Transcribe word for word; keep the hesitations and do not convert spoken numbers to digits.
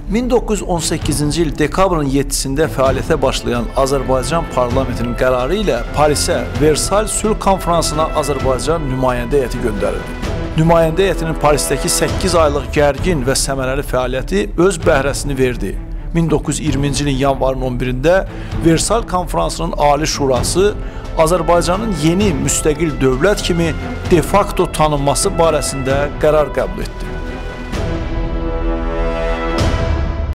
min doqquz yüz on səkkizinci il dekabrın yeddisində fəaliyyətə başlayan Azərbaycan parlamentinin qərarı ilə Parisə Versal Sülh Konfransına Azərbaycan nümayəndə heyəti göndərildi. Nümayəndə heyətinin Parisdəki səkkiz aylıq gərgin və səmərəli fəaliyyəti öz bəhrəsini verdi. min doqquz yüz iyirminci ilin yanvarın on birində Versal Konfransının Ali Şurası Azərbaycanın yeni müstəqil dövlət kimi de facto tanınması barəsində qərar qəbul etdi.